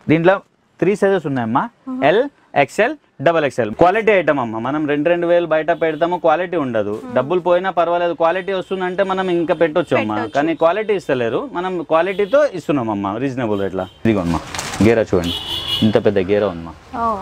దీంట్లో 3 సైజెస్ ఉన్నాయమ్మా, L, XL, double XL. Quality item అమ్మ. మనం 2,000 బయట పెడతాము, క్వాలిటీ ఉండదు. డబ్బులు పోయినా పర్వాలేదు, క్వాలిటీ వస్తుందంటే మనం ఇంకా పెట్టొచ్చు అమ్మా. కానీ క్వాలిటీ ఇస్తలేరు, మనం క్వాలిటీతో ఇస్తున్నాం అమ్మా రీజనబుల్ రేట్లా. ఇదిగోమ్మా గేరా చూడండి, ఇంత పెద్ద గేరా ఉందమ్మా.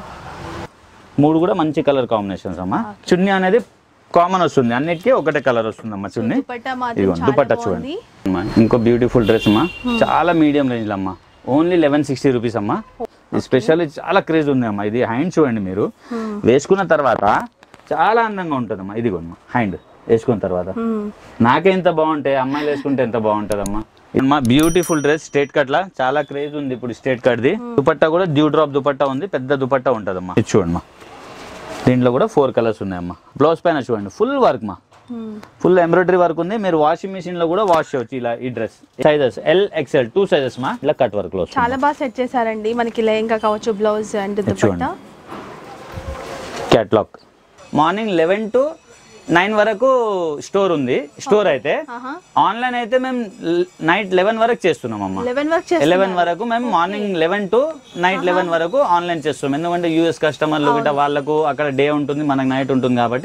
3 కూడా మంచి కలర్ కాంబినేషన్స్ అమ్మా. చున్నీ అనేది కామన్ వస్తుంది, అన్నిటికీ ఒకటే కలర్ వస్తుందమ్మా చున్నీ. ఇదిగోండి దుపట్టా చూడండి. ఇంకో బ్యూటిఫుల్ డ్రెస్ అమ్మా, చాలా మీడియం రేంజ్ అమ్మా. ఓన్లీ 1160 రూపీస్ అమ్మా. స్పెషల్లీ చాలా క్రేజ్ ఉంది అమ్మా. ఇది హ్యాండ్ చూడండి, మీరు వేసుకున్న తర్వాత చాలా అందంగా ఉంటుందమ్మా. ఇదిగోమ్మా హ్యాండ్ వేసుకున్న తర్వాత నాకే ఎంత బాగుంటాయి, అమ్మాయిలు వేసుకుంటే ఎంత బాగుంటుందమ్మా. అమ్మా బ్యూటిఫుల్ డ్రెస్, స్ట్రేట్ కట్ లా చాలా క్రేజ్ ఉంది ఇప్పుడు స్ట్రేట్ కట్ ది. దుపట్టా కూడా డ్యూ డ్రాప్ దుపట్టా ఉంది, పెద్ద దుపట్టా ఉంటుందమ్మా. ఇది చూడమ్మా, దీంట్లో కూడా 4 కలర్స్ ఉన్నాయమ్మా. బ్లౌజ్ పైన చూడండి ఫుల్ వర్క్ మా, ఫుల్ ఎంబ్రాయిడరీ వర్క్ ఉంది. మీరు వాషింగ్ మెషిన్ లో కూడా వాష్ చేయొచ్చు ఇలా. ఈ dress sizes L, XL 2 sizes మా. ఇలా కట్ వర్క్ లో చాలా బాగా సెట్ చేశారండి. మనకి లెహంగా కావచ్చు, blouse and dupatta. Catalogue morning 11 to 9 వరకు స్టోర్ ఉంది. స్టోర్ అయితే ఆన్లైన్ అయితే మేము నైట్ 11 వరకు చేస్తున్నాం అమ్మా. 11 వరకు మేము మార్నింగ్ 11 to నైట్ 11 వరకు ఆన్లైన్ చేస్తున్నాం. ఎందుకంటే యూఎస్ కస్టమర్లు గిట్ట వాళ్ళకు అక్కడ డే ఉంటుంది, మనకు నైట్ ఉంటుంది కాబట్టి.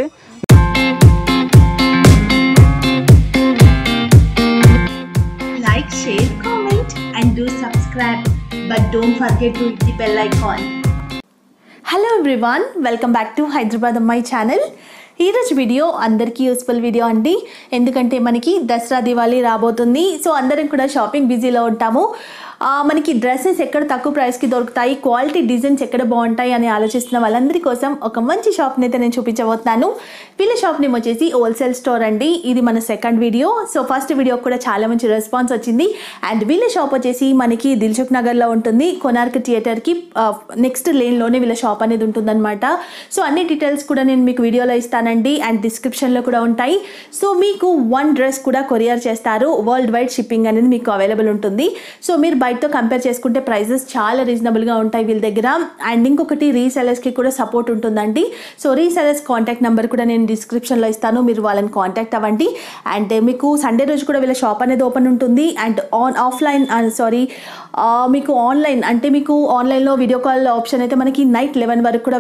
Like, share, comment and do subscribe, but don't forget to hit the bell icon. Hello everyone, welcome back to Hyderabad Ammai channel. ఈరోజు వీడియో అందరికీ యూస్ఫుల్ వీడియో అండి. ఎందుకంటే మనకి దసరా దివాళీ రాబోతుంది. సో అందరం కూడా షాపింగ్ బిజీలో ఉంటాము. మనకి డ్రెస్సెస్ ఎక్కడ తక్కువ ప్రైస్కి దొరుకుతాయి, క్వాలిటీ డిజైన్స్ ఎక్కడ బాగుంటాయి అని ఆలోచిస్తున్న వాళ్ళందరి కోసం ఒక మంచి షాప్ని అయితే నేను చూపించబోతున్నాను. వీళ్ళ షాప్ నేమ్ వచ్చేసి హోల్సేల్ స్టోర్ అండి. ఇది మన second video. So first video కూడా చాలా మంచి రెస్పాన్స్ వచ్చింది. అండ్ వీళ్ళ షాప్ వచ్చేసి మనకి దిల్సుఖ్ నగర్లో ఉంటుంది. కొనార్క్ థియేటర్కి నెక్స్ట్ లేన్లోనే వీళ్ళ షాప్ అనేది ఉంటుందన్నమాట. సో అన్ని డీటెయిల్స్ కూడా నేను మీకు వీడియోలో ఇస్తానండి, అండ్ డిస్క్రిప్షన్లో కూడా ఉంటాయి. సో మీకు 1 డ్రెస్ కూడా కొరియర్ చేస్తారు. వరల్డ్ వైడ్ షిప్పింగ్ అనేది మీకు అవైలబుల్ ఉంటుంది. సో మీరు బయటతో కంపేర్ చేసుకుంటే ప్రైజెస్ చాలా రీజనబుల్గా ఉంటాయి వీళ్ళ దగ్గర. అండ్ ఇంకొకటి రీసెలర్స్కి కూడా సపోర్ట్ ఉంటుందండి. సో రీసెలర్స్ కాంటాక్ట్ నెంబర్ కూడా నేను డిస్క్రిప్షన్లో ఇస్తాను, మీరు వాళ్ళని కాంటాక్ట్ అవ్వండి. అండ్ మీకు సండే రోజు కూడా వీళ్ళ షాప్ అనేది ఓపెన్ ఉంటుంది. అండ్ మీకు ఆన్లైన్ అంటే మీకు ఆన్లైన్లో వీడియో కాల్ ఆప్షన్ అయితే మనకి నైట్ 11 వరకు కూడా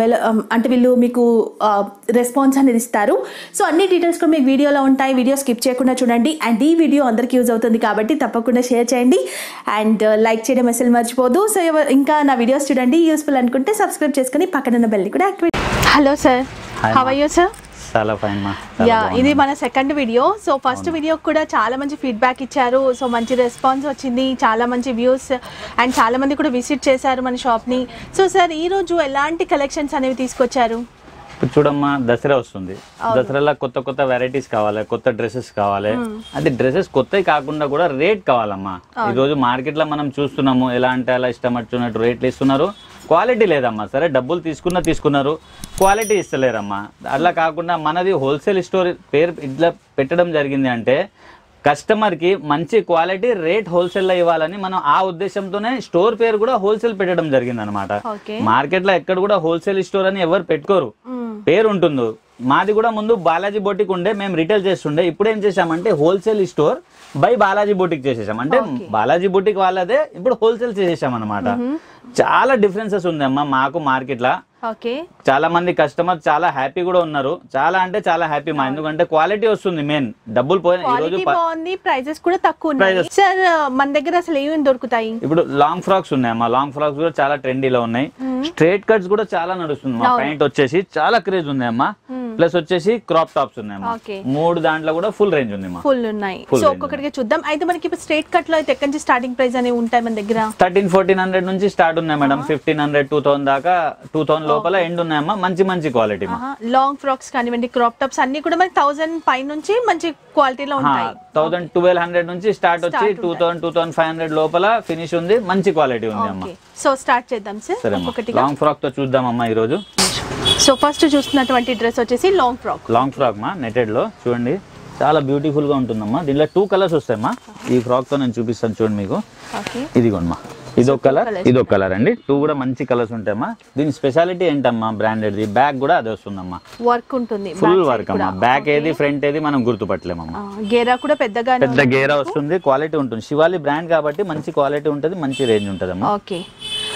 వీళ్ళు మీకు రెస్పాన్స్ అనేది ఇస్తారు. సో అన్ని డీటెయిల్స్ కూడా మీకు వీడియోలో ఉంటాయి. వీడియో స్కిప్ చేయకుండా చూడండి. అండ్ ఈ వీడియో అందరికీ యూజ్ అవుతుంది కాబట్టి తప్పకుండా షేర్ చేయండి అండ్ లైక్ చేయడం అసలు మర్చిపోదు. సో ఇంకా నా వీడియోస్ చూడండి, యూస్ఫుల్ అనుకుంటే సబ్స్క్రైబ్ చేసుకుని పక్కన ఉన్న బెల్ని కూడా activate. Hello sir, how are you sir? చాలా ఫైన్ మా. ఇది మన second video. So first video కూడా చాలా మంచి ఫీడ్బ్యాక్ ఇచ్చారు. సో మంచి రెస్పాన్స్ వచ్చింది, చాలా మంచి వ్యూస్ అండ్ చాలా మంది కూడా విజిట్ చేశారు మన షాప్ని. సో సార్ ఈరోజు ఎలాంటి కలెక్షన్స్ అనేవి తీసుకొచ్చారు? ఇప్పుడు చూడమ్మా, దసరా వస్తుంది. దసరాలో కొత్త కొత్త వెరైటీస్ కావాలి, కొత్త డ్రెస్సెస్ కావాలి. అది డ్రెస్సెస్ కొత్తవి కాకుండా కూడా రేట్ కావాలమ్మా. ఈ రోజు మార్కెట్ లో మనం చూస్తున్నాము, ఎలా అంటే అలా ఇష్టం వచ్చినట్టు రేట్లు ఇస్తున్నారు, క్వాలిటీ లేదమ్మా. సరే డబ్బులు తీసుకున్నారు, క్వాలిటీ ఇస్తలేరమ్మా. అట్లా కాకుండా మనది హోల్సేల్ స్టోర్ పేరు ఇట్లా పెట్టడం జరిగింది అంటే కస్టమర్కి మంచి క్వాలిటీ రేట్ హోల్సేల్లో ఇవ్వాలని మనం ఆ ఉద్దేశంతోనే స్టోర్ పేరు కూడా హోల్సేల్ పెట్టడం జరిగింది అనమాట. మార్కెట్లో ఎక్కడ కూడా హోల్సేల్ స్టోర్ అని ఎవరు పెట్టుకోరు, పేరు ఉంటుంది. మాది కూడా ముందు బాలాజీ బొటిక్ ఉండే, మేము రిటైల్ చేస్తుండే. ఇప్పుడు ఏం చేసామంటే wholesale store by Balaji boutique చేసేసాం. అంటే బాలాజీ బొటిక్ వాళ్ళదే ఇప్పుడు హోల్సేల్ చేసేసాం అనమాట. చాలా డిఫరెన్సెస్ ఉందమ్మా మాకు మార్కెట్ లా. చాలా మంది కస్టమర్ చాలా హ్యాపీ కూడా ఉన్నారు. చాలా అంటే చాలా హ్యాపీ మా, ఎందుకంటే క్వాలిటీ వస్తుంది మెయిన్. డబ్బులు పోయిన ఈ రోజు ప్రైజెస్ కూడా తక్కువ ఉన్నాయి. సార్ మన దగ్గర అసలు ఏమేమి దొరుకుతాయి? ఇప్పుడు లాంగ్ ఫ్రాక్స్ ఉన్నాయమ్మా. లాంగ్ ఫ్రాక్స్ కూడా చాలా ట్రెండీలో ఉన్నాయి. స్ట్రైట్ కట్స్ కూడా చాలా నడుస్తుంది మా. ప్యాంట్ వచ్చేసి చాలా క్రేజ్ ఉన్నాయమ్మా. ప్లస్ వచ్చేసి క్రాప్ టాప్స్ ఉన్నాయమ్మా. 3 దాంట్లో కూడా ఫుల్ రేంజ్ ఉంది మా. ఫుల్ ఉన్నాయి. సో ఒక్కొక్కటిగా చూద్దాం. అయితే మనకి ఇప్పుడు స్ట్రైట్ కట్ లో అయితే ఎక్కడి నుంచి స్టార్టింగ్ ప్రైస్ అనేవి ఉంటాయి మన దగ్గర? 1300-1400 నుంచి స్టార్ట్ ఉన్నాయి మేడం. 1500-2000 దాకా, 2000 లోపల ఎండ్ ఉన్నాయమ్మా. మంచి క్వాలిటీ. లాంగ్ ఫ్రాక్స్ కానివ్వండి, క్రాప్ టాప్స్ అన్ని కూడా మనకి 1000 పై నుంచి మంచి క్వాలిటీలో ఉంటాయి. 1200 నుంచి స్టార్ట్ వచ్చి 2000-2500 లోపల ఫినిష్ ఉంది. మంచి క్వాలిటీ ఉంది అమ్మా. సో స్టార్ట్ చేద్దాం సార్. లాంగ్ ఫ్రాక్ తో చూద్దామమ్మా ఈ రోజు. సో ఫస్ట్ చూస్తున్నటువంటి డ్రెస్ వచ్చేసి లాంగ్ ఫ్రాక్ మా నెటెడ్ లో చూడండి, చాలా బ్యూటిఫుల్ గా ఉంటుందమ్మా. దీనిలో 2 కలర్స్ వస్తాయమ్మా. ఈ ఫ్రాక్ తో నేను చూపిస్తాను చూడండి మీకు. ఇదిగోమ్మా, ఇదొక కలర్ అండి. 2 కూడా మంచి కలర్స్ ఉంటాయమ్మా. దీని స్పెషాలిటీ ఏంటమ్మా, బ్రాండెడ్ బ్యాగ్ కూడా అదే వస్తుందమ్మా. వర్క్ ఉంటుంది, ఫుల్ వర్క్ అమ్మా. బ్యాక్ ఏది ఫ్రంట్ ఏది మనం గుర్తుపట్టలేమమ్మా. గేరా కూడా పెద్ద గేరా వస్తుంది, క్వాలిటీ ఉంటుంది. శివాలి బ్రాండ్ కాబట్టి మంచి క్వాలిటీ ఉంటుంది, మంచి రేంజ్ ఉంటుందమ్మా. ఓకే.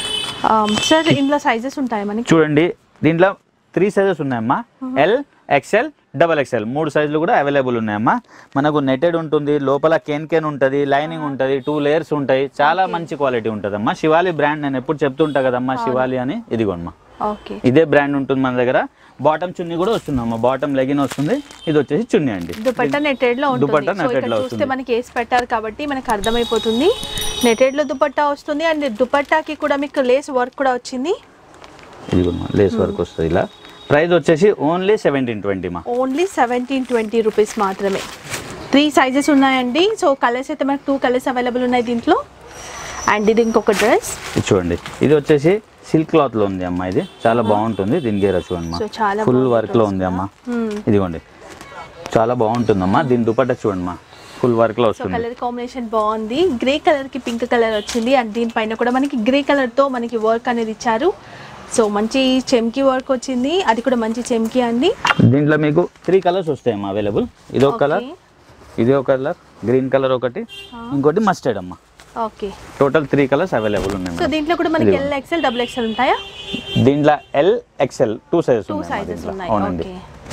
సార్ ఇందులో సైజెస్ ఉంటాయి మనకి? చూడండి దీంట్లో 3 సైజెస్ ఉన్నాయమ్మా. ఎల్, ఎక్స్ఎల్, డబల్ ఎక్స్ఎల్ 3 సైజులు కూడా అవైలబుల్ ఉన్నాయమ్మా. మనకు నెటెడ్ ఉంటుంది, లోపల కేన్ ఉంటుంది, లైనింగ్ ఉంటుంది, 2 లేయర్స్ ఉంటాయి. చాలా మంచి క్వాలిటీ ఉంటుందమ్మా. శివాలి బ్రాండ్ నేను ఎప్పుడు చెప్తుంటా కదమ్మా శివాలి అని. ఇదిగోమ్మా ఇదే బ్రాండ్ ఉంటుంది మన దగ్గర. బాటమ్ చున్నీ కూడా వస్తుందమ్మా. బాటమ్ లెగిన్ వస్తుంది. ఇది వచ్చేసి చున్నీ అండి. దుపట్టా నెటెడ్ లో ఉంటుంది. దుపట్టా నెటెడ్ లో చూస్తే మనకి వేసి పెట్టారు కాబట్టి మనకి అర్థమైపోతుంది. నెటెడ్ లో దుపట్టా వస్తుంది. అండ్ దుపట్టాకి కూడా మీకు లేస్ వర్క్ కూడా వచ్చింది. ఇదిగోమ్మా లేస్ వర్క్ వస్తుంది ఇలా. ప్రైస్ వచ్చేసి ఓన్లీ 1720 మా. ఓన్లీ 1720 రూపీస్ మాత్రమే. 3 సైజెస్ ఉన్నాయండి. సో కలర్స్ అయితే మనకి 2 కలర్స్ అవైలబుల్ ఉన్నాయి దీంట్లో. అండ్ ఇది ఇంకొక డ్రెస్ చూడండి. ఇది వచ్చేసి సిల్క్ క్లాత్ లో ఉంది అమ్మా. ఇది చాలా బాగుంటుంది. దీని గేర చూడండి ఫుల్ వర్క్ లో ఉంది అమ్మా. ఇదిగోండి చాలా బాగుంటుందమ్మా. దీని దుపట్టా చూడండి మా ఫుల్ వర్క్ లో వస్తుంది. కలర్ కాంబినేషన్ బాగుంది. గ్రే కలర్ కి పింక్ కలర్ వచ్చింది. అండ్ దీనిపైన కూడా మనకి గ్రే కలర్ తో మనకి వర్క్ అనేది ఇచ్చారు. సో మంచి చెమ్కి వర్క్ వచ్చింది. అది కూడా మంచి చెమ్కి అండి. దీంట్లో మీకు 3 కలర్స్ వస్తాయమ్మా అవైలబుల్. ఇది ఒక కలర్, ఇది ఒక కలర్, గ్రీన్ కలర్ ఒకటి, ఇంకోటి మస్టర్డ్ అమ్మా. ఓకే టోటల్ 3 కలర్స్ అవైలబుల్ ఉన్నాయి. సో దీంట్లో కూడా మనకి ఎల్, ఎక్స్ఎల్, డబుల్ ఎక్స్ఎల్ ఉంటాయా? దీంట్లో ఎల్, ఎక్స్ఎల్ 2 సైజెస్ ఉన్నాయి. అవునండి.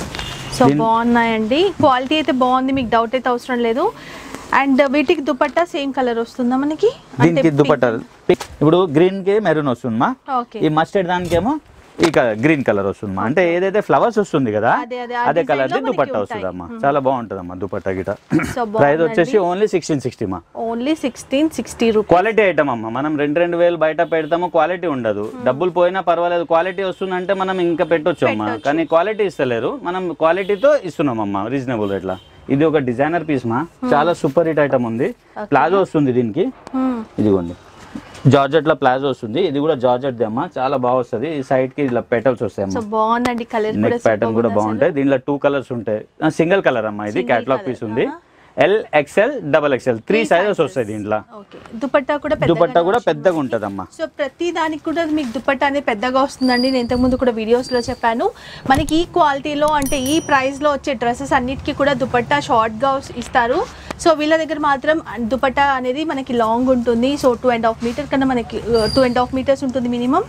సో బాగున్నాయండి. క్వాలిటీ అయితే బాగుంది. మీకు డౌట్ అయితే అవసరం లేదు. అండ్ వీటికి దుపట్టా సేమ్ కలర్ వస్తుందా మనకి? దీనికి దుపట్టా ఇప్పుడు గ్రీన్ కి మెరూన్ వస్తుందమ్మా. ఈ మస్టర్డ్ దానికేమో ఈ గ్రీన్ కలర్ వస్తుందమ్మా. అంటే ఏదైతే ఫ్లవర్స్ వస్తుంది కదా అదే కలర్ ది దుపట్టా వస్తుందమ్మా. చాలా బాగుంటుందమ్మా దుపట్టా గిట. ప్రైస్ వచ్చేసి ఓన్లీ 1660 మా. Only 1660 rupees. క్వాలిటీ ఐటమ్ అమ్మా. మనం 2,000 బయట పెడతాము, క్వాలిటీ ఉండదు. డబ్బులు పోయినా పర్వాలేదు, క్వాలిటీ వస్తుందంటే మనం ఇంకా పెట్టొచ్చు అమ్మా. కానీ క్వాలిటీ ఇస్తలేరు, మనం క్వాలిటీతో ఇస్తున్నాం అమ్మా రీజనబుల్ రేట్లా. ఇది ఒక డిజైనర్ పీస్ మా. చాలా సూపర్ హిట్ ఐటమ్ ఉంది. ప్లాజో వస్తుంది దీనికి. ఇదిగోండి జార్జెట్ లో ప్లాజో వస్తుంది. ఇది కూడా జార్జెట్ ది అమ్మా. చాలా బాగా వస్తుంది. ఈ సైడ్ కి ఇలా పెటల్స్ వస్తాయి అమ్మా. బాగుందండి. కలర్ నెక్ ప్యాటర్న్ కూడా బాగుంటాయి. దీనిలో 2 కలర్స్ ఉంటాయి. సింగిల్ కలర్ అమ్మా. ఇది కేటలాగ్ పీస్ ఉంది. L, XL, double XL 3 sizes వస్తాయి దీంట్లో. దుపట్టా కూడా పెద్దగా ఉంటదమ్మా. సో ప్రతి దానికి కూడా మీకు దుపట్టా అనేది పెద్దగా వస్తుందండి. నేను ఇంతకుముందు కూడా వీడియోస్ లో చెప్పాను. మనకి ఈ క్వాలిటీలో అంటే ఈ ప్రైస్ లో వచ్చే డ్రెస్సెస్ అన్నిటికీ కూడా దుపట్టా షార్ట్ గా ఇస్తారు. సో వీళ్ళ దగ్గర మాత్రం దుపట్టా అనేది మనకి లాంగ్ ఉంటుంది. సో 2.5 మీటర్ కన్నా మనకి 2.5 మీటర్స్ ఉంటుంది మినిమం.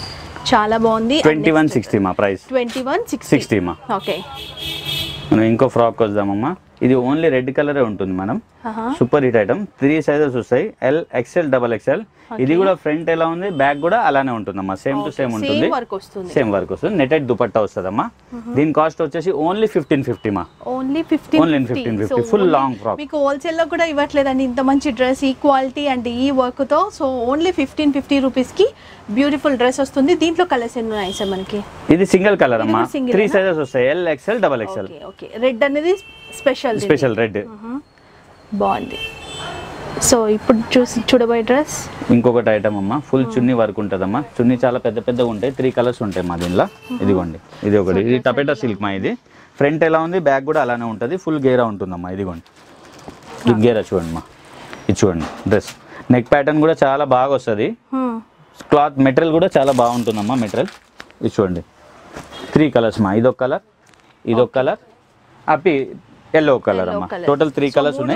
చాలా బాగుంది. 2160 మా ప్రైస్. 2160 మా. ఓకే మనం ఇంకో ఫ్రాక్ వద్దామమ్మా. ఇది ఓన్లీ రెడ్ కలరే ఉంటుంది మనం. Super hit item. 3 సైజెస్ వస్తాయి. L, XL, double XL. ఇది కూడా ఫ్రంట్ ఎలా ఉంది, బ్యాక్ కూడా అలానే ఉంటుందమ్మా. సేమ్ టు సేమ్ ఉంటుంది. సేమ్ వర్క్ వస్తుంది. నెటెడ్ దుపట్టా వస్తుందమ్మా. దీని కాస్ట్ వచ్చేసి ఓన్లీ 1550 మా. ఓన్లీ 1550. Full long frock. మీకు హోల్సేల్ లో కూడా ఇవ్వట్లేదండి ఇంత మంచి డ్రెస్ ఈ క్వాలిటీ అండ్ ఈ వర్క్ తో. సో ఓన్లీ 1550 రూపీస్ కి బ్యూటిఫుల్ డ్రెస్ వస్తుంది. దీంట్లో కలర్స్ ఎన్ని ఉన్నాయి సార్ మనకి? ఇది సింగిల్ కలర్ అమ్మా. 3 సైజెస్ వస్తాయి. L, XL, double XL. Okay red అనేది స్పెషల్ రెడ్ బాగుంది. సో ఇప్పుడు చూడబోయే డ్రెస్ ఇంకొకటి ఐటమ్ అమ్మా. ఫుల్ చున్నీ వర్క్ ఉంటుందమ్మా. చున్నీ చాలా పెద్దగా ఉంటాయి. 3 కలర్స్ ఉంటాయి మా దీనిలో. ఇదిగోండి ఇది ఒకటి. ఇది టపేటా సిల్క్ మా. ఇది ఫ్రంట్ ఎలా ఉంది, బ్యాక్ కూడా అలానే ఉంటుంది. ఫుల్ గేరా ఉంటుందమ్మా. ఇదిగోండి ఈ గేరా చూడండి మా. ఇది చూడండి డ్రెస్. నెక్ ప్యాటర్న్ కూడా చాలా బాగా వస్తుంది. క్లాత్ మెటీరియల్ కూడా చాలా బాగుంటుందమ్మా మెటీరియల్. ఇది చూడండి 3 కలర్స్ మా. ఇదొక కలర్, ఇదొక కలర్, అప్పి ఎల్లో కలర్ అమ్మా. టోటల్ 3 కలర్స్ ఉన్నాయి.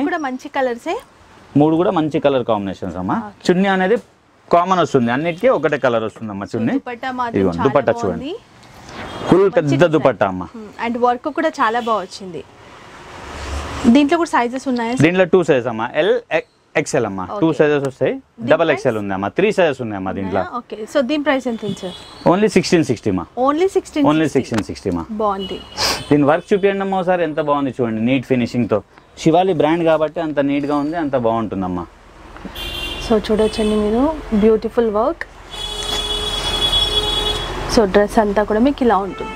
3 కూడా మంచి కలర్ కాంబినేషన్స్ అమ్మా. చున్నీ అనేది కామన్ వస్తుంది. అన్నిటికీ ఒకటే కలర్ వస్తుంది అమ్మా చున్నీ. ఇదిగోండి దుపట్టా చూడండి. ఫుల్ పెద్ద దుపట్టా అమ్మా. అండ్ వర్క్ కూడా చాలా బాగా వచ్చింది. దీంట్లో కూడా సైజెస్ ఉన్నాయి. దీంట్లో 2 సైజెస్ అమ్మా. ఎల్, ఎక్స్ఎల్ అమ్మా. 2 సైజెస్ వస్తాయి. డబల్ ఎక్స్ఎల్ ఉంది అమ్మా. 3 సైజెస్ ఉన్నాయి అమ్మా దీంట్లో. ఓకే సో దీని ప్రైస్ ఎంత సార్? ఓన్లీ 1660 మా. ఓన్లీ 1660 మా. బాగుంది. దీని వర్క్ చూపించండి అమ్మా ఒకసారి. ఎంత బాగుంది చూడండి. నీట్ ఫినిషింగ్ తో. శివాలి బ్రాండ్ కాబట్టి అంత నీట్ గా ఉంది, అంత బాగుంటుందమ్మా. సో చూడొచ్చండి మీరు బ్యూటిఫుల్ వర్క్. సో డ్రెస్ అంతా కూడా మీకు ఇలా ఉంటుంది.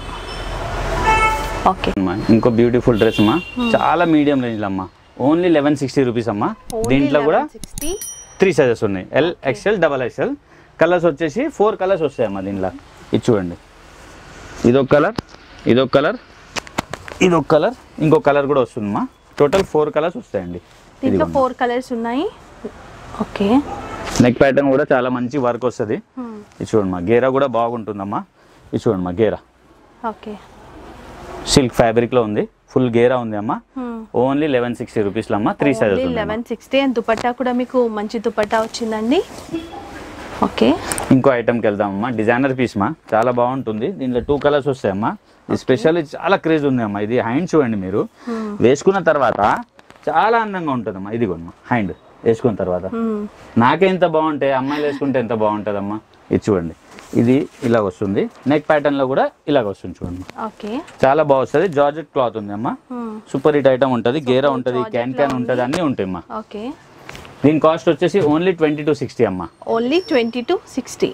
ఓకే ఇంకో బ్యూటిఫుల్ డ్రెస్ అమ్మా. చాలా మీడియం రేంజ్ లో అమ్మా. ఓన్లీ 1160 రూపీస్ అమ్మా. దీంట్లో కూడా 3 సైజెస్ ఉన్నాయి. L, XL, double XL. Colours వచ్చేసి 4 కలర్స్ వస్తాయమ్మా దీంట్లో. ఇది చూడండి. ఇదొక కలర్, ఇదొక కలర్, ఇదొక కలర్, ఇంకో కలర్ కూడా వస్తుందమ్మా. టోటల్ 4 కలర్స్ వస్తాయండి. దీంట్లో 4 కలర్స్ ఉన్నాయి. ఓకే నెక్ ప్యాటర్న్ కూడా చాలా మంచి వర్క్ వస్తుంది. ఇది చూడమ్మా. గేరా కూడా బాగుంటుందమ్మా. ఇది చూడమ్మా గేరా. ఓకే సిల్క్ ఫ్యాబ్రిక్ లో ఉంది. ఫుల్ గేరా ఉంది అమ్మా. ఓన్లీ 1160 రూపీస్ లో అమ్మా. 3 సైజెస్ 1160. అండ్ దుపట్టా కూడా మీకు మంచి దుపట్టా వచ్చిందండి. ఓకే ఇంకో ఐటమ్కి వెళ్దామమ్మా. డిజైనర్ పీస్ మా, చాలా బాగుంటుంది. దీంట్లో 2 కలర్స్ వస్తాయమ్మా. ఇది స్పెషల్, చాలా క్రేజ్ ఉంది అమ్మా. ఇది హ్యాండ్ చూడండి, మీరు వేసుకున్న తర్వాత చాలా అందంగా ఉంటుందమ్మా. ఇది కొమ్మా హ్యాండ్ వేసుకున్న తర్వాత నాకే ఎంత బాగుంటాయి, అమ్మాయిలు వేసుకుంటే ఎంత బాగుంటుందమ్మా. ఇది చూడండి, ఇది ఇలా వస్తుంది. నెక్ ప్యాటర్న్ లో కూడా ఇలాగ వస్తుంది చూడండి. చాలా బాగుంటుంది. జార్జెట్ క్లాత్ ఉంది అమ్మా. సూపర్ హిట్ ఐటమ్ ఉంటుంది. గేరా ఉంటుంది, క్యాన్ ఉంటుంది, అన్ని ఉంటాయి అమ్మా. దీని కాస్ట్ వచ్చేసి ఓన్లీ 2260 అమ్మా. ఓన్లీ 2260.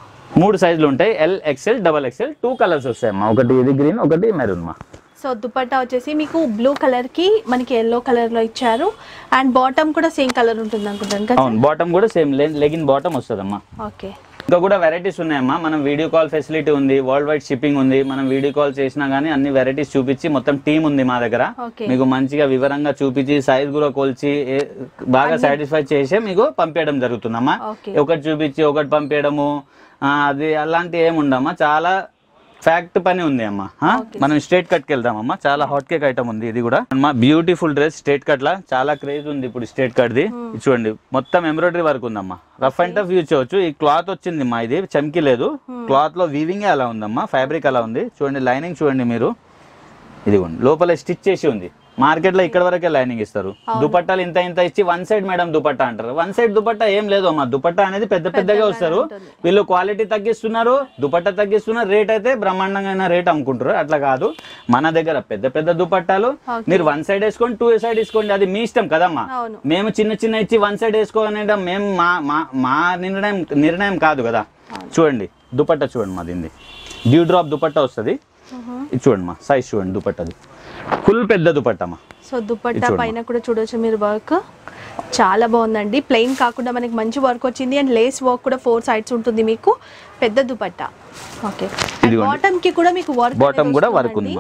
3 సైజులు ఉంటాయి, LXL, XXL. 2 కలర్స్ వస్తాయి అమ్మా. ఒకటి ఇది గ్రీన్, ఒకటి మెరూన్ మా. సో దుపట్టా వచ్చేసి మీకు బ్లూ కలర్ కి మనకి ఎల్లో కలర్ లో ఇచ్చారు. అండ్ బాటమ్ కూడా సేమ్ కలర్ ఉంటుంది అనుకుంటాను కదా. అవును, బాటమ్ కూడా సేమ్ లెగిన్ బాటమ్ వస్తుందమ్మా. ఓకే. ఇంకా కూడా వెరైటీస్ ఉన్నాయమ్మా. మనం వీడియో కాల్ ఫెసిలిటీ ఉంది, వరల్డ్ వైడ్ షిప్పింగ్ ఉంది. మనం వీడియో కాల్ చేసినా గానీ అన్ని వెరైటీస్ చూపించి, మొత్తం టీం ఉంది మా దగ్గర. మీకు మంచిగా వివరంగా చూపించి, సైజ్ కూడా కొలిచి బాగా సాటిస్ఫై చేసి మీకు పంపించడం జరుగుతుందమ్మా. ఒకటి చూపించి ఒకటి పంపించడము అది అలాంటి ఏముండమ్మా. చాలా ఫ్యాక్ట్ పని ఉంది అమ్మా. మనం స్ట్రేట్ కట్ కి వెళ్దామమ్మా. చాలా హాట్ కేక్ ఐటమ్ ఉంది. ఇది కూడా అమ్మా బ్యూటిఫుల్ డ్రెస్. స్ట్రేట్ కట్ లా చాలా క్రేజ్ ఉంది ఇప్పుడు స్ట్రేట్ కట్ ది. చూడండి, మొత్తం ఎంబ్రాయిడరీ వర్క్ ఉందమ్మా. రఫ్ అండ్ టఫ్ యూజ్ చేయొచ్చు. ఈ క్లాత్ వచ్చింది అమ్మా, ఇది చమ్కి లేదు. క్లాత్ లో వీవింగ్ అలా ఉందమ్మా, ఫ్యాబ్రిక్ అలా ఉంది. చూడండి, లైనింగ్ చూడండి మీరు. ఇదిగోండి, లోపల స్టిచ్ చేసి ఉంది. మార్కెట్ లో ఇక్కడ వరకే లైనింగ్ ఇస్తారు. దుపట్టాలు ఇంత ఇంత ఇచ్చి 1 సైడ్ మేడం దుపట్టా అంటారు. 1 సైడ్ దుపట్టా ఏం లేదు అమ్మా. దుపట్టా అనేది పెద్ద పెద్దగా వస్తారు. వీళ్ళు క్వాలిటీ తగ్గిస్తున్నారు, దుపట్టా తగ్గిస్తున్నారు, రేట్ అయితే బ్రహ్మాండంగా రేట్ అమ్ముకుంటారు. అట్లా కాదు, మన దగ్గర పెద్ద పెద్ద దుపట్టాలు మీరు 1 సైడ్ వేసుకోండి, 2 సైడ్ వేసుకోండి, అది మీ ఇష్టం కదమ్మా. మేము చిన్న చిన్న ఇచ్చి 1 సైడ్ వేసుకోవాలనే మేము మా నిర్ణయం కాదు కదా. చూడండి దుపట్టా చూడండి మా, దీన్ని డ్యూ డ్రాప్ దుపట్టా వస్తుంది. ఇది చూడండి మా, సైజ్ చూడండి దుపట్టది. ఫుల్ పెద్ద దుపట్టమ్మా. సో దుపట్టా పైన కూడా చూడొచ్చు మీరు, వర్క్ చాలా బాగుందండి. ప్లెయిన్ కాకుండా మనకి మంచి వర్క్ వచ్చింది. అండ్ లేస్ వర్క్ కూడా 4 సైడ్స్ ఉంటుంది మీకు. పెద్ద దుపట్టా. ఓకే. బాటమ్ కి కూడా మీకు వర్క్, బాటమ్ కూడా వర్క్ ఉంది.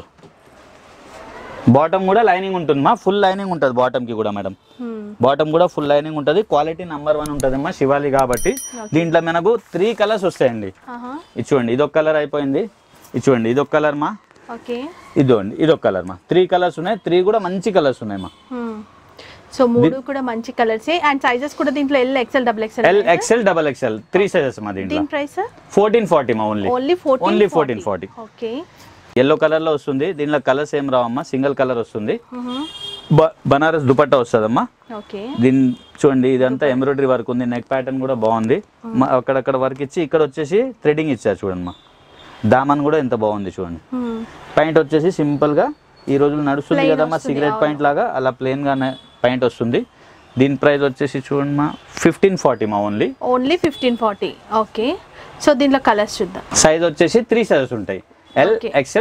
బాటమ్ కూడా లైనింగ్ ఉంటుంది మా. ఫుల్ లైనింగ్ ఉంటుంది బాటమ్ కి కూడా మేడం. బాటమ్ కూడా ఫుల్ లైనింగ్ ఉంటుంది. క్వాలిటీ నంబర్ 1 ఉంటుంది అమ్మా, శివాలి కాబట్టి. దీంట్లో మనకు 3 కలర్స్ వస్తాయండి. ఇది చూడండి, ఇదొక కలర్ అయిపోయింది. ఇది చూడండి, ఇదొక కలర్ మా. ఇదోండి, ఇదొక కలర్ మా. 3 కలర్స్ ఉన్నాయి. 3 కూడా మంచి కలర్స్ ఉన్నాయి మా. సో 3 కూడా మంచి కలర్స్. అండ్ సైజెస్ కూడా దీంట్లో LXL, XXL 3 సైజెస్ మా. దీంట్లో ప్రైస్ 1440 మా. ఓన్లీ 1440. ఓకే. ఎల్లో కలర్ లో వస్తుంది. దీనిలో కలర్స్ ఏం రావమ్మా, సింగిల్ కలర్ వస్తుంది. బనారస్ దుపట్టా వస్తుందమ్మా. దీని చూడండి, ఇదంతా ఎంబ్రాయిడరీ వర్క్ ఉంది. నెక్ ప్యాటర్న్ కూడా బాగుంది. అక్కడక్కడ వర్క్ ఇచ్చి ఇక్కడ వచ్చేసి థ్రెడింగ్ ఇచ్చారు చూడండి మా. దామన్ కూడా ఎంత బాగుంది చూడండి. పాయింట్ వచ్చేసి సింపుల్ గా ఈ రోజులు నడుస్తుంది కదమ్మా, సిగరెట్ పాయింట్ లాగా అలా ప్లేన్ గా పాయింట్ వస్తుంది. దీని ప్రైస్ వచ్చేసి చూడండి మా 1540 మా. ఓన్లీ 1540. ఓకే. సో దీంట్లో కలర్స్ చూద్దాం. సైజ్ వచ్చేసి 3 సైజెస్ ఉంటాయి, LXL,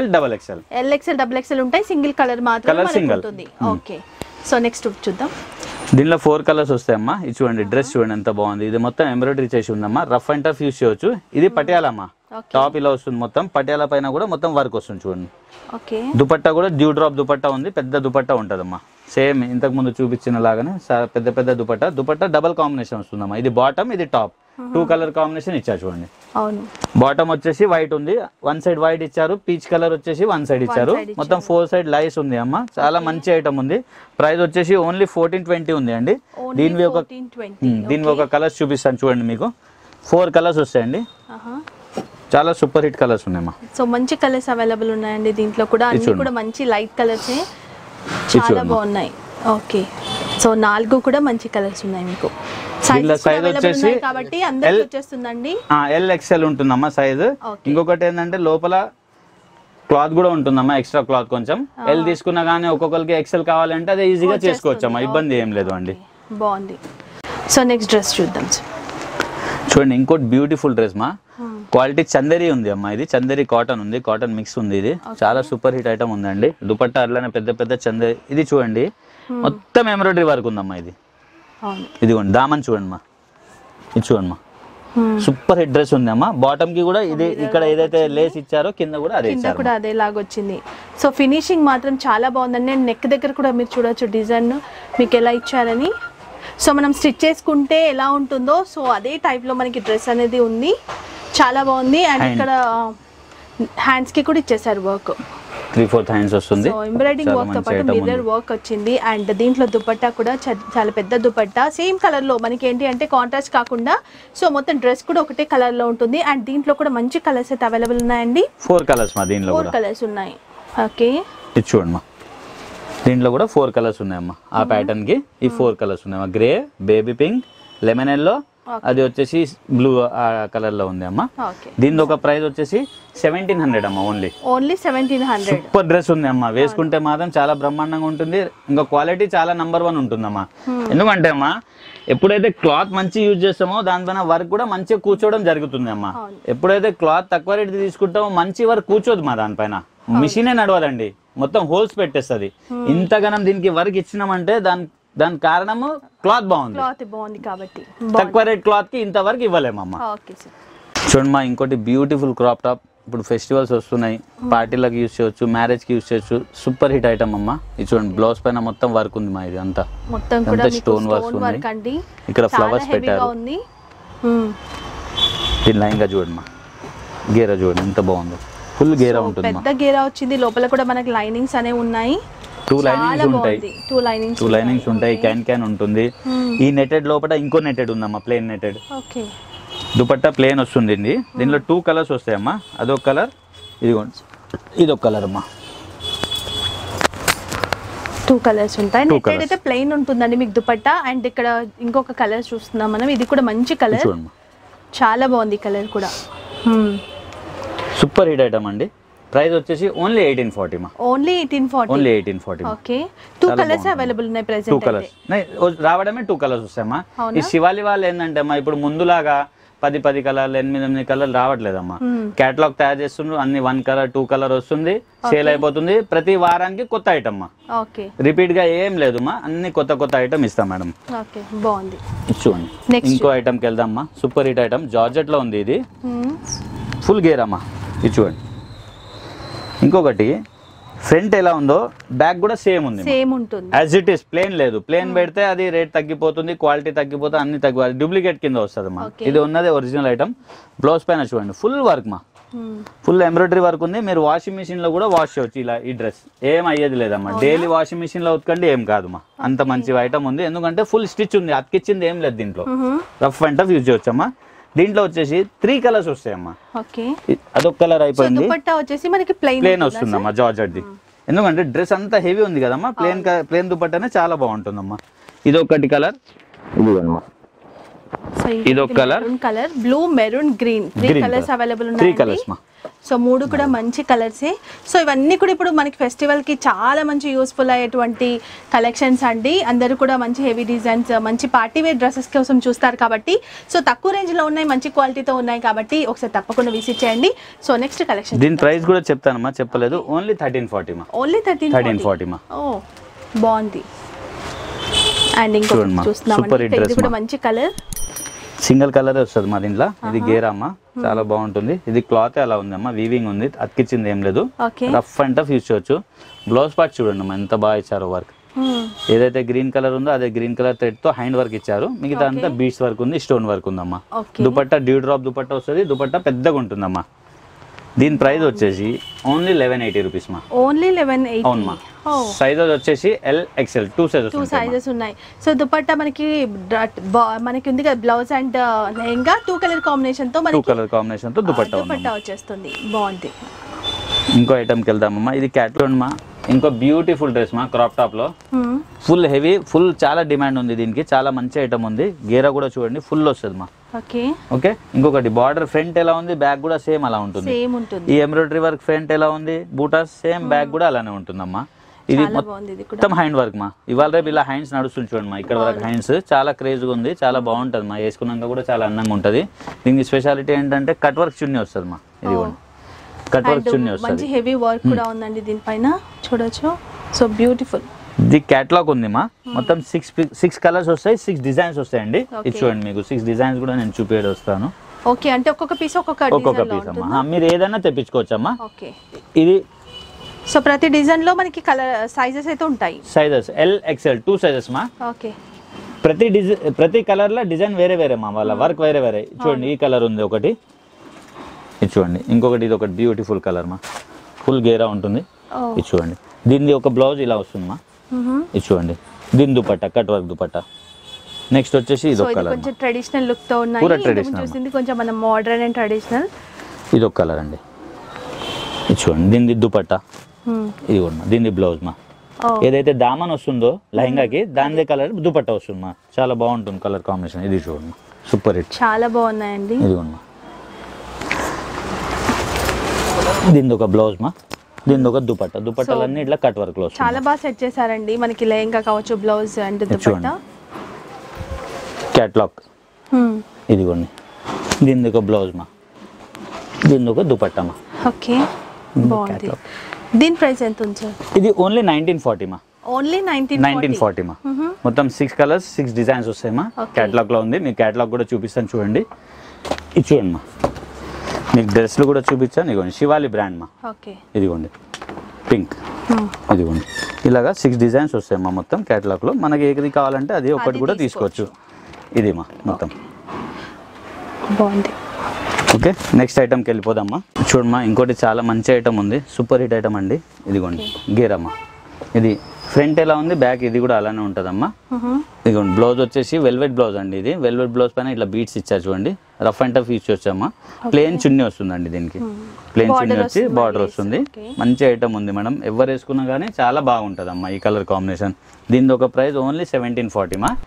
XXL ఉంటాయి. సింగిల్ కలర్ మాత్రమే ఉంటుంది. ఓకే. సో నెక్స్ట్ చూద్దాం. దీనిలో 4 కలర్స్ వస్తాయమ్మా. ఇది చూడండి, డ్రెస్ చూడండి ఎంత బాగుంది. ఇది మొత్తం ఎంబ్రాయిడరీ చేసి ఉందమ్మా. రఫ్ అండ్ టఫ్ యూజ్ చేయొచ్చు. ఇది పటియాలమ్మా. టాప్ ఇలా వస్తుంది మొత్తం. పటియాల పైన కూడా మొత్తం వర్క్ వస్తుంది చూడండి. దుపట్టా కూడా డ్యూ డ్రాప్ దుపట్టా ఉంది. పెద్ద దుపట్టా ఉంటుందమ్మా. సేమ్ ఇంతకు ముందు చూపించిన లాగానే పెద్ద పెద్ద దుపట్టా డబల్ కాంబినేషన్ వస్తుందమ్మా. ఇది బాటమ్, ఇది టాప్. 2 కలర్ కాంబినేషన్ ఇచ్చారు చూడండి. బాటమ్ వచ్చేసి వైట్ ఉంది, 1 సైడ్ వైట్ ఇచ్చారు. పీచ్ కలర్ వచ్చేసి 1 సైడ్ ఇచ్చారు. మొత్తం 4 సైడ్ లైస్ ఉంది అమ్మా. చాలా మంచి ఐటమ్ ఉంది. ప్రైస్ వచ్చేసి ఓన్లీ 1420 ఉంది అండి. దీనివి ఒక కలర్స్ చూపిస్తాను చూడండి. మీకు 4 కలర్స్ వస్తాయండి. చాలా సూపర్ హిట్ కలర్స్ ఉన్నాయమ్మా. సో మంచి కలర్స్ అవైలబుల్ ఉన్నాయండి దీంట్లో కూడా. అన్ని కూడా మంచి లైట్ కలర్స్, చాలా బాగున్నాయి. ఓకే. సో 4 కూడా మంచి కలర్స్ ఉన్నాయి మీకు. సైజ్ వచ్చేసి కాబట్టి అందరికి వచ్చేస్తుందండి. LXL ఉంటుందమ్మా సైజ్. ఇంకొకటి ఏంటంటే లోపల క్లాత్ కూడా ఉంటుందమ్మా, ఎక్స్ట్రా క్లాత్ కొంచెం. L తీసుకున్నా కానీ ఒక్కొక్కరికి XL కావాలంటే అదే ఈజీగా చేసుకోవచ్చమ్మా, ఇబ్బంది ఏం లేదు అండి. బాగుంది. సో నెక్స్ట్ డ్రెస్ చూద్దాం. చూడండి, ఇంకోటి బ్యూటిఫుల్ డ్రెస్ మా. క్వాలిటీ చందేరి ఉంది అమ్మా. ఇది చందేరి కాటన్ ఉంది, కాటన్ మిక్స్ ఉంది. ఇది చాలా సూపర్ హిట్ ఐటమ్ ఉందండి. దుపట్టా అట్లానే పెద్ద పెద్ద చందేరి. ఇది చూడండి, మొత్తం ఎంబ్రాయిడరీ వర్క్ ఉందమ్మా. ఇది ఇదిగోండి, దామన్ చూడండి మా. ఇది చూడండి మా, సూపర్ హిట్ డ్రెస్ ఉంది అమ్మా. బాటమ్ కి కూడా ఇది ఇక్కడ ఏదైతే లేస్ ఇచ్చారో కింద కూడా అదే ఇచ్చారు. కూడా అదే లాగా వచ్చింది. సో ఫినిషింగ్ మాత్రం చాలా బాగుందండి. నేను నెక్ దగ్గర కూడా మీరు చూడొచ్చు డిజైన్ మీకు ఎలా ఇచ్చారని. సో మనం స్టిచ్ చేసుకుంటే ఎలా ఉంటుందో సో అదే టైప్లో మనకి డ్రెస్ అనేది ఉంది. చాలా బాగుంది. అండ్ ఇక్కడ హ్యాండ్స్ కి కూడా ఇచ్చేసారు వర్క్. 3/4 హ్యాండ్స్ వస్తుంది. సో ఎంబ్రాయిడింగ్ వర్క్ తో పాటు మిర్రర్ వర్క్ వచ్చింది. అండ్ దీంట్లో దుపట్టా కూడా చాలా పెద్ద దుపట్టా, సేమ్ కలర్ లో మనకి ఏంటి అంటే కాంట్రాస్ట్ కాకుండా సో మొత్తం డ్రెస్ కూడా ఒకటే కలర్ లో ఉంటుంది. అండ్ దీంట్లో కూడా మంచి కలర్స్ అయితే అవైలబుల్ ఉన్నాయండి. 4 కలర్స్ మా దీంట్లో 4 కలర్స్ ఉన్నాయి. ఓకే, ఇది చూడండి మా, దీంట్లో కూడా 4 కలర్స్ ఉన్నాయమ్మా. ఆ ప్యాటర్న్ కి ఈ 4 కలర్స్ ఉన్నాయమ్మా. Grey, baby pink, lemon yellow, అది వచ్చేసి బ్లూ కలర్ లో ఉంది అమ్మా. దీని ఒక ప్రైస్ వచ్చేసి 1700 అమ్మా. ఓన్లీ 1700. సూపర్ డ్రెస్ ఉంది అమ్మా, వేసుకుంటే మాత్రం చాలా బ్రహ్మాండంగా ఉంటుంది. ఇంకా క్వాలిటీ చాలా నంబర్ 1 ఉంటుందమ్మా. ఎందుకంటే అమ్మా ఎప్పుడైతే క్లాత్ మంచి యూజ్ చేస్తామో దానిపైన వర్క్ కూడా మంచిగా కూర్చోవడం జరుగుతుంది అమ్మా. ఎప్పుడైతే క్లాత్ తక్కువ రేట్ తీసుకుంటామో మంచి వర్క్ కూర్చోదు మా దానిపైన, మిషనే నడవదండి, మొత్తం హోల్స్ పెట్టేస్తుంది. ఇంతగానం దీనికి వర్క్ ఇచ్చినామంటే దాని కారణము క్లాత్ బాగుంది కాబట్టి. తక్కువ రేట్ క్లాత్ కి ఇంతవరకు ఇవ్వలేమమ్మా. చూడండి మా, ఇంకోటి బ్యూటిఫుల్ క్రాప్ టాప్. ఇప్పుడు ఫెస్టివల్స్ వస్తున్నాయి, పార్టీలకు యూస్ చేయొచ్చు, మ్యారేజ్ కి యూస్ చేయొచ్చు. సూపర్ హిట్ ఐటమ్ అమ్మా. ఇది చూడండి, బ్లౌజ్ పైన మొత్తం వర్క్ ఉంది మా, ఇది అంతా స్టోన్ వర్క్ ఉంది. ఇక్కడ ఫ్లవర్స్ పెట్టారు. దీని లైన్ గా చూడండి మా, గేరా చూడండి ఎంత బాగుందో, ఫుల్ గేరా ఉంటుంది. పెద్ద గేరా వచ్చింది, లోపల కూడా మనకి లైనింగ్స్ అనేవి ఉన్నాయి. 2 లైనింగ్స్ ఉంటాయి. క్యాన్ ఉంటుంది. ఈ నెటెడ్ లోపల ఇంకో నెటెడ్ ఉందమ్మా, ప్లేన్ నెటెడ్. దుపట్టా ప్లేన్ వస్తుంది. దీనిలో 2 కలర్స్ వస్తాయమ్మా. అదొక కలర్, ఇదొక కలర్ అమ్మా. 2 కలర్స్ ఉంటాయి. నెటెడ్ అయితే ప్లెయిన్ ఉంటుందండి మీకు దుపట్టా. అండ్ ఇక్కడ ఇంకొక కలర్ చూస్తున్నాం మనం, ఇది కూడా మంచి కలర్, చాలా బాగుంది కలర్ కూడా. సూపర్ హిట్ ఐటమ్ అండి. ప్రైస్ వచ్చేసి ఓన్లీ 1840 మా. ఓన్లీ 1840. ఓకే, 2 కలర్స్ అవైలబుల్ ఉన్నాయి ప్రెజెంట్. 2 కలర్స్ రావడమే 2 కలర్స్ వస్తాయమ్మా. ఈ శివాలి వాళ్ళు ఏంటంటే అమ్మా ఇప్పుడు ముందులాగా 10 కలర్లు 8 కలర్లు రావట్లేదమ్మా. కేటలాగ్ తయారు చేస్తుండ్రు, అన్ని 1 కలర్ 2 కలర్ వస్తుంది, సేల్ అయిపోతుంది. ప్రతి వారానికి కొత్త ఐటమ్ మా, రిపీట్ గా ఏం లేదు మా, అన్ని కొత్త ఐటమ్ ఇస్తాం మేడం. బాగుంది. చూడండి ఇంకో ఐటమ్ కి వెళ్దాం మా. సూపర్ హిట్ ఐటమ్, జార్జెట్ లో ఉంది. ఇది ఫుల్ గేర్ అమ్మా. ఇది చూడండి. ఇంకొకటి ఫ్రంట్ ఎలా ఉందో బ్యాక్ కూడా సేమ్ ఉంది, సేమ్ ఉంటుంది యాజ్ ఇట్ ఈస్. ప్లేన్ లేదు, ప్లేన్ పెడితే అది రేట్ తగ్గిపోతుంది, క్వాలిటీ తగ్గిపోతుంది, అన్ని తగ్గిపోతుంది, డూప్లికేట్ కింద వస్తుంది మా. ఇది ఉన్నది ఒరిజినల్ ఐటమ్. బ్లౌజ్ పైన చూడండి ఫుల్ వర్క్ మా, ఫుల్ ఎంబ్రాయిడరీ వర్క్ ఉంది. మీరు వాషింగ్ మిషన్ లో కూడా వాష్ చేయొచ్చు ఇలా. ఈ డ్రెస్ ఏం అయ్యేది లేదమ్మా, డైలీ వాషింగ్ మిషన్ లో ఉతకండి ఏం కాదు మా, అంత మంచి ఐటమ్ ఉంది. ఎందుకంటే ఫుల్ స్టిచ్ ఉంది, అతికిచ్చింది ఏం లేదు దీంట్లో. రఫ్ అండ్ టఫ్ యూజ్ చేయొచ్చమ్మా. దీంట్లో వచ్చేసి 3 కలర్స్ వస్తాయమ్మా. అదొక కలర్ అయిపోయింది. ప్లేన్ వస్తుందమ్మా జార్జెట్ది. ఎందుకంటే డ్రెస్ అంతా హెవీ ఉంది కదమ్మా, ప్లేన్ దుపట్టానే చాలా బాగుంటుందమ్మా. ఇదొకటి కలర్, ఇదొక colour blue, maroon, green, 3 colours available ఉన్నాయి. 3 కలర్స్ మా. సో 3 కూడా మంచి కలర్సే. సో ఇవన్నీ కూడా ఇప్పుడు మనకి ఫెస్టివల్ కి చాలా మంచి యూస్ఫుల్ అయ్యేటువంటి కలెక్షన్స్ అండి. అందరూ కూడా మంచి హెవీ డిజైన్స్, మంచి పార్టీ వేర్ డ్రెస్సెస్ కోసం చూస్తారు కాబట్టి, సో తక్కువ రేంజ్ లో ఉన్నాయి, మంచి క్వాలిటీతో ఉన్నాయి కాబట్టి ఒకసారి తప్పకుండా విజిట్ చేయండి. సో నెక్స్ట్ కలెక్షన్, దీని ప్రైస్ కూడా చెప్తానమ్మా, చెప్పలేదు. ఓన్లీ 1340 మా. ఓన్లీ 1340 మా. ఓ బాగుంది. అండ్ ఇంకొకటి చూస్తున్నామండి, ఇది కూడా మంచి కలర్, సింగిల్ కలర్ వస్తుంది మా దీంట్లో. ఇది గేరా అమ్మా, చాలా బాగుంటుంది. ఇది క్లాత్ అలా ఉంది అమ్మా, వీవింగ్ ఉంది, అతికిచ్చింది ఏం లేదు, రఫ్ అండ్ టఫ్ యూజ్ చేయొచ్చు. బ్లౌజ్ పార్ట్ చూడండి అమ్మా ఎంత బాగా ఇచ్చారు వర్క్. ఏదైతే గ్రీన్ కలర్ ఉందో అదే గ్రీన్ కలర్ థ్రెడ్ తో హ్యాండ్ వర్క్ ఇచ్చారు. మిగతా అంతా బీడ్స్ వర్క్ ఉంది, స్టోన్ వర్క్ ఉందమ్మా. దుపట్టా డ్యూ డ్రాప్ దుపట్టా వస్తుంది, దుపట్టా పెద్దగా ఉంటుందమ్మా. దీని ప్రైస్ వచ్చేసి ఓన్లీ 1180 రూపీస్ మా. ఓన్లీ 1180. అవును మా. సైజెస్ వచ్చేసి L, XL 2 సైజెస్ ఉన్నాయి. సో దుపట్టా మనకి ఉంది కదా, blouse and lehenga 2 colour combination తో దుపట్టా వచ్చేస్తుంది. బాగుంది. ఇంకో ఐటమ్ కి వెళ్దామమ్మా. ఇది క్యాట్లాగ్ మా, ఇంకో బ్యూటిఫుల్ డ్రెస్ మా, క్రాప్ టాప్ లో ఫుల్ హెవీ, ఫుల్ చాలా డిమాండ్ ఉంది దీనికి, చాలా మంచి ఐటమ్ ఉంది. గేరా కూడా చూడండి ఫుల్ వస్తుంది మా. ఓకే, ఇంకొకటి బార్డర్ ఫ్రంట్ ఎలా ఉంది, బ్యాక్ కూడా సేమ్ అలా ఉంటుంది. ఈ ఎంబ్రాయిడరీ వర్క్ ఫ్రంట్ ఎలా ఉంది, బూటాస్ సేమ్, బ్యాక్ కూడా అలానే ఉంటుందమ్మా. ఇది మొత్తం హ్యాండ్ వర్క్ మా. ఇవాళ రేపు ఇలా హ్యాండ్స్ నడుస్తుంది చూడండి మా, ఇక్కడ వరకు హ్యాండ్స్ చాలా క్రేజ్ గా ఉంది, చాలా బాగుంటది మా, వేసుకున్నాక కూడా చాలా అందంగా ఉంటది. దీనికి స్పెషాలిటీ ఏంటంటే కట్ వర్క్ చున్నీ వస్తుంది మా. ఇది కట్ వర్క్ చున్నీ వస్తుంది, మంచి హెవీ వర్క్ కూడా ఉందండి దీనిపైన చూడొచ్చు. So beautiful. ఇది క్యాటలాగ్ ఉంది మా, మొత్తం 6 కలర్స్ వస్తాయి, 6 డిజైన్స్ వస్తాయండి. ఇది చూడండి, మీకు 6 డిజైన్స్ కూడా నేను చూపేది వస్తాను. ఓకే, అంటే ఒక్కొక్క పీస్ పీస్ అమ్మా, మీరు ఏదైనా తెప్పించుకోవచ్చమ్మా. ఇది సో ప్రతి డిజైన్ లో మనకి కలర్ సైజెస్ అయితే ఉంటాయి. సైజెస్ L, XL 2 సైజెస్ మా. ఓకే, ప్రతి కలర్ లో డిజైన్ వేరే వేరే మా, వాళ్ళ వర్క్ వేరే వేరే. చూడండి ఈ కలర్ ఉంది ఒకటి, ఇది చూడండి ఇంకొకటి, ఇది ఒకటి బ్యూటిఫుల్ కలర్ మా, ఫుల్ గేరా ఉంటుంది. ఇది చూడండి, దీనిది ఒక బ్లౌజ్ ఇలా వస్తుందమ్మా. ఇది చూడండి, దీని dupatta cut work dupatta. Next వచ్చేసి ఇది ఒక కలర్, కొంచెం ట్రెడిషనల్ లుక్ తో ఉన్నాయి. పూరా ట్రెడిషనల్ చూసింది కొంచెం మనం మోడర్న్ అండ్ ట్రెడిషనల్. ఇది ఒక కలర్ అండి. ఇది చూడండి, దీనిది దుపట్టా, ఇది కూడా దీనిది బ్లౌజ్ మా. ఏదైతే దామన్ వస్తుందో లెహంగాకి దానిదే కలర్ దుపట్టా వస్తుంది మా. చాలా బాగుంటుంది కలర్ కాంబినేషన్. ఇది చూడండి, సూపర్ హిట్, చాలా బాగున్నాయండి. ఇది కూడా దీనిది ఒక బ్లౌజ్ మా, దీనిది ఒక దుపట్టా. దుపట్టాలన్నీ ఇట్లా కట్ వర్క్ లో చాలా బాగా సెట్ చేశారండి. మనకి లెహంగా కావచ్చు, బ్లౌజ్ అండ్ దుపట్టా. క్యాట్లాగ్ ఇదిగోండి, దీనిది ఒక బ్లౌజ్ మా, దీనిది ఒక దుపట్టా మా. ఓకే, బాగుంది. దీని ప్రైస్ ఎంత ఉంది సార్? ఇది ఓన్లీ 1940 మా. ఓన్లీ 1940 మా. మొత్తం 6 కలర్స్ 6 డిజైన్స్ వస్తాయి మా. క్యాట్లాగ్ లో ఉంది, మీకు క్యాట్లాగ్ కూడా చూపిస్తాను చూడండి. ఇది చూడండి మా, మీకు డ్రెస్లు కూడా చూపించాను. ఇదిగోండి శివాలి బ్రాండ్ మా. ఓకే, ఇదిగోండి పింక్, ఇదిగోండి ఇలాగా 6 డిజైన్స్ వస్తాయి మా మొత్తం క్యాట్లాగ్ లో. మనకి ఏది కావాలంటే అది ఒకటి కూడా తీసుకోవచ్చు. ఇది మా మొత్తం బాగుంది. ఓకే, నెక్స్ట్ ఐటమ్కి వెళ్ళిపోదామ్మా. చూడమ్మా, ఇంకోటి చాలా మంచి ఐటమ్ ఉంది, సూపర్ హిట్ ఐటమ్ అండి. ఇదిగోండి గేరమ్మా. ఇది ఫ్రంట్ ఎలా ఉంది, బ్యాక్ ఇది కూడా అలానే ఉంటుందమ్మా. ఇదిగోండి బ్లౌజ్ వచ్చేసి వెల్వెట్ బ్లౌజ్ అండి. ఇది వెల్వెట్ బ్లౌజ్ పైన ఇట్లా బీట్స్ ఇచ్చారు చూడండి. రఫ్ అండ్ టఫ్ ఇచ్చి వచ్చామా. ప్లేన్ చున్నీ వస్తుందండి దీనికి. ప్లేన్ చున్నీ వచ్చి బార్డర్ వస్తుంది. మంచి ఐటమ్ ఉంది మేడం, ఎవరు వేసుకున్నా కానీ చాలా బాగుంటుంది అమ్మా ఈ కలర్ కాంబినేషన్. దీని ఒక ప్రైస్ ఓన్లీ 1740 మా.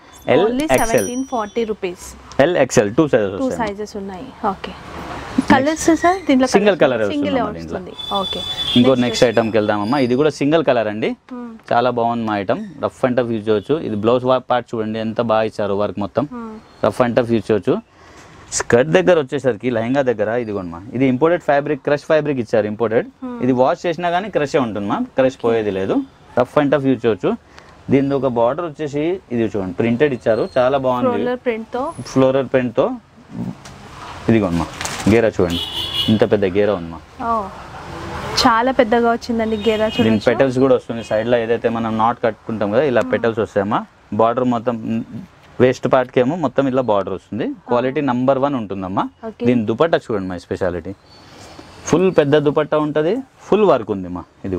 $1740 రూపీస్. ఎల్ ఎక్స్ఎల్ 2 సైజెస్ ఉన్నాయి. ఓకే, కలర్స్ సార్ దీంట్లో సింగిల్ కలర్ వస్తుంది. ఓకే, ఇంకో నెక్స్ట్ ఐటమ్కి వెళ్దామమ్మా. ఇది కూడా సింగిల్ కలర్ అండి, చాలా బాగుంది మా item. Rough and tough use చేయొచ్చు. ఇది బ్లౌజ్ పార్ట్ చూడండి ఎంత బాగా ఇచ్చారు వర్క్ మొత్తం. రఫ్ అండ్ టఫ్ యూజ్ చేయొచ్చు. స్కర్ట్ దగ్గర వచ్చేసరికి లెహంగా దగ్గర ఇదిగోండి మా, ఇది ఇంపోర్టెడ్ ఫ్యాబ్రిక్, క్రష్ ఫ్యాబ్రిక్ ఇచ్చారు ఇంపోర్టెడ్. ఇది వాష్ చేసినా కానీ క్రషే ఉంటుంది మా, క్రష్ పోయేది లేదు. రఫ్ అండ్ టఫ్ యూజ్ చేయొచ్చు. దీని ఒక బార్డర్ వచ్చేసి ఇది చూడండి ప్రింటెడ్ ఇచ్చారు, చాలా బాగుంది. ఫ్లోరల్ ప్రింట్ తో ఇదిగోండి మా గేరా చూడండి, ఇంత పెద్ద గేరా ఉంది మా. చాలా పెద్దగా వచ్చిందండి గేరా. దీని పెటల్స్ కూడా వస్తుంది సైడ్ లో, ఏదైతే మనం నాట్ కట్టుకుంటాం కదా ఇలా పెటల్స్ వస్తాయమ్మా. బార్డర్ మొత్తం వేస్ట్ పార్ట్ కి ఏమో మొత్తం ఇలా బార్డర్ వస్తుంది. క్వాలిటీ నంబర్ 1 ఉంటుందమ్మా. దీని దుపట్టా చూడండి మా స్పెషాలిటీ, ఫుల్ పెద్ద దుపట్టా ఉంటుంది, ఫుల్ వర్క్ ఉంది మా. ఇది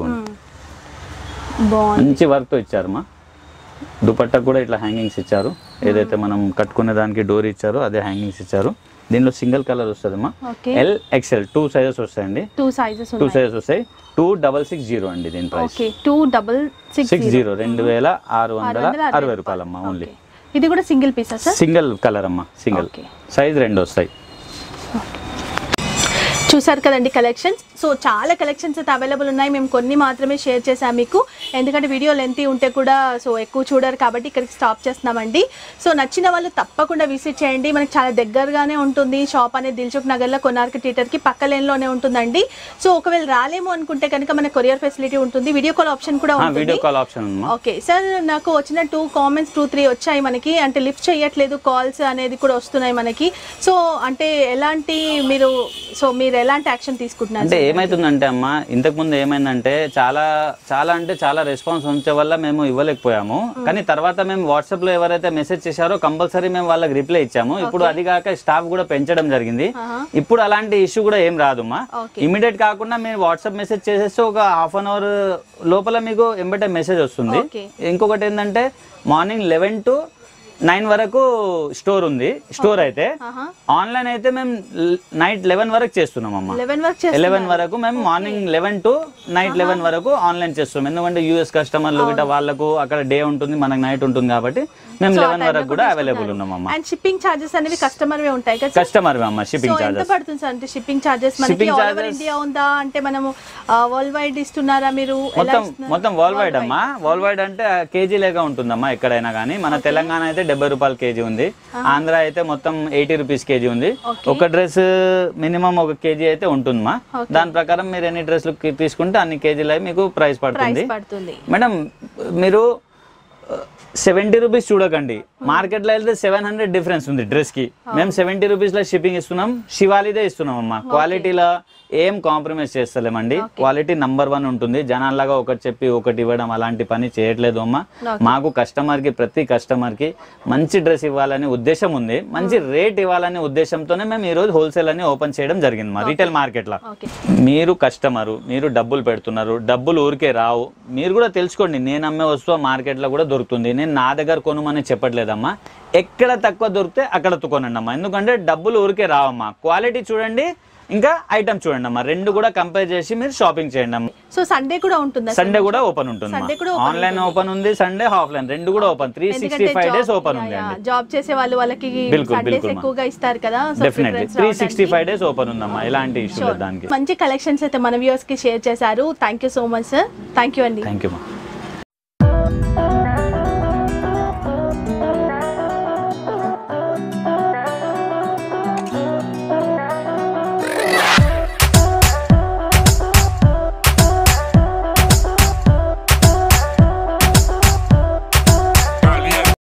మంచి వర్క్ తో ఇచ్చారు మా. దుపట్టా కూడా ఇట్లా హ్యాంగింగ్స్ ఇచ్చారు, ఏదైతే మనం కట్టుకునే దానికి డోర్ ఇచ్చారో అదే హ్యాంగింగ్స్ ఇచ్చారు. దీనిలో సింగిల్ కలర్ వస్తుంది అమ్మా. ఎల్ ఎక్స్ఎల్ 2 సైజెస్ వస్తాయండి. 2 సైజెస్ వస్తాయి. 2660 అండి దీని ప్రైస్. 2660 2660 రూపాయలమ్మా ఓన్లీ. ఇది కూడా సింగిల్ పీసా సార్? సింగిల్ కలర్ అమ్మా, సింగిల్ సైజ్ 2 వస్తాయి. చూసారు కదండి కలెక్షన్స్. సో చాలా కలెక్షన్స్ అయితే అవైలబుల్ ఉన్నాయి. మేము కొన్ని మాత్రమే షేర్ చేసాం మీకు, ఎందుకంటే వీడియో లెంతీ ఉంటే కూడా సో ఎక్కువ చూడరు కాబట్టి ఇక్కడికి స్టాప్ చేస్తున్నామండి. సో నచ్చిన వాళ్ళు తప్పకుండా విజిట్ చేయండి. మనకి చాలా దగ్గరగానే ఉంటుంది షాప్ అనేది. దిల్సుఖ్ నగర్లో కొనార్క్ థియేటర్కి పక్క లేన్లోనే ఉంటుందండి. సో ఒకవేళ రాలేము అనుకుంటే కనుక మన కొరియర్ ఫెసిలిటీ ఉంటుంది, వీడియో కాల్ ఆప్షన్ కూడా ఉంటుంది. ఓకే సార్, నాకు వచ్చిన 2 కామెంట్స్ 2-3 వచ్చాయి మనకి, అంటే లిఫ్ట్ చేయట్లేదు కాల్స్ అనేది కూడా వస్తున్నాయి మనకి. సో అంటే ఎలాంటి మీరు ఎలాంటి యాక్షన్ తీసుకుంటున్నారు? అంటే ఏమైతుందంటే అమ్మా, ఇంతకు ముందు ఏమైందంటే చాలా రెస్పాన్స్ ఉంచే వల్ల మేము ఇవ్వలేకపోయాము. కానీ తర్వాత మేము వాట్సాప్ లో ఎవరైతే మెసేజ్ చేశారో కంపల్సరీ మేము వాళ్ళకి రిప్లై ఇచ్చాము. ఇప్పుడు అది కాక స్టాఫ్ కూడా పెంచడం జరిగింది. ఇప్పుడు అలాంటి ఇష్యూ కూడా ఏం రాదమ్మా. ఇమీడియట్ కాకుండా మీరు వాట్సాప్ మెసేజ్ చేసేస్తే ఒక హాఫ్ అన్ అవర్ లోపల మీకు ఎంబటే మెసేజ్ వస్తుంది. ఇంకొకటి ఏంటంటే మార్నింగ్ 11 to 9 వరకు స్టోర్ ఉంది. స్టోర్ అయితే ఆన్లైన్ అయితే మేము నైట్ 11 వరకు చేస్తున్నాం అమ్మా. 11 వరకు మేము మార్నింగ్ 11 to నైట్ 11 వరకు ఆన్లైన్ చేస్తున్నాం. ఎందుకంటే యూఎస్ కస్టమర్లు గిట్ట వాళ్ళకు అక్కడ డే ఉంటుంది, మనకు నైట్ ఉంటుంది కాబట్టి మేము 11 వరకు కూడా అవైలబుల్ ఉన్నాం అమ్మా. అండ్ షిప్పింగ్ చార్జెస్ అనేవి కస్టమర్ వే ఉంటాయి కదా? కస్టమర్ వే అమ్మా. షిప్పింగ్ చార్జెస్ ఎంత పడుతుంది సార్? అంటే షిప్పింగ్ చార్జెస్ మనకి ఆల్ ఓవర్ ఇండియా ఉందా, అంటే మనము వరల్డ్ వైడ్ ఇస్తున్నారా మీరు? మొత్తం వరల్డ్ వైడ్ అమ్మా. వరల్డ్ వైడ్ అంటే కేజీ లేక ఉంటుందమ్మా ఎక్కడైనా కానీ. మన తెలంగాణ అయితే 70 రూపాయలు కేజీ ఉంది, ఆంధ్ర అయితే మొత్తం 80 రూపీస్ కేజీ ఉంది. ఒక డ్రెస్ మినిమం 1 కేజీ అయితే ఉంటుందమ్మా. దాని ప్రకారం మీరు ఎన్ని డ్రెస్లు తీసుకుంటే అన్ని కేజీలు మీకు ప్రైస్ పడుతుంది. మేడం మీరు 70 రూపీస్ చూడకండి, మార్కెట్ లో వెళ్తే 700 డిఫరెన్స్ ఉంది డ్రెస్ కి. మేము 70 రూపీస్ లో షిప్పింగ్ ఇస్తున్నాం, శివాలిదే ఇస్తున్నాం అమ్మా. క్వాలిటీలో ఏం కాంప్రమైజ్ చేస్తలేమండి, క్వాలిటీ నంబర్ 1 ఉంటుంది. జనాల్లాగా ఒకటి చెప్పి ఒకటి ఇవ్వడం అలాంటి పని చేయట్లేదు అమ్మా. మాకు కస్టమర్ కి, ప్రతి కస్టమర్ కి మంచి డ్రెస్ ఇవ్వాలనే ఉద్దేశం ఉంది, మంచి రేట్ ఇవ్వాలనే ఉద్దేశంతోనే మేము ఈ రోజు హోల్సేల్ అని ఓపెన్ చేయడం జరిగింది మా రీటైల్ మార్కెట్ లో. మీరు కస్టమరు, మీరు డబ్బులు పెడుతున్నారు, డబ్బులు ఊరికే రావు. మీరు కూడా తెలుసుకోండి, నేను అమ్మే వస్తువు మార్కెట్ లో కూడా దొరుకుతుంది. నేను నా దగ్గర కొనుమని చెప్పట్లేదమ్మా, ఎక్కడ తక్కువ దొరికితే అక్కడ కొనండి అమ్మా. ఎందుకంటే డబ్బులు ఊరికే రావమ్మా. క్వాలిటీ చూడండి, ఇంకా ఐటమ్ చూడండి అమ్మా, రెండు కూడా కంపేర్ చేసి మీరు షాపింగ్ చేయండి అమ్మా. సో సండే కూడా ఉంటుంది, సండే కూడా ఓపెన్ ఉంటుంది, ఆన్లైన్ ఓపెన్ ఉంది, సండే ఆఫ్లైన్ రెండు కూడా ఓపెన్. 365 డేస్ ఓపెన్ ఉంది అండి. జాబ్ చేసే వాళ్ళకి సండేస్ ఎక్కువగా ఇస్తారు కదా, డెఫినెట్లీ 365 డేస్ ఓపెన్ ఉందమ్మా, ఎలాంటి ఇష్యూ లేదు దానికి. మంచి కలెక్షన్స్ అయితే మన వ్యూవర్స్ కి షేర్ చేశారు. Thank you so much sir, thank you అండి. Thank you.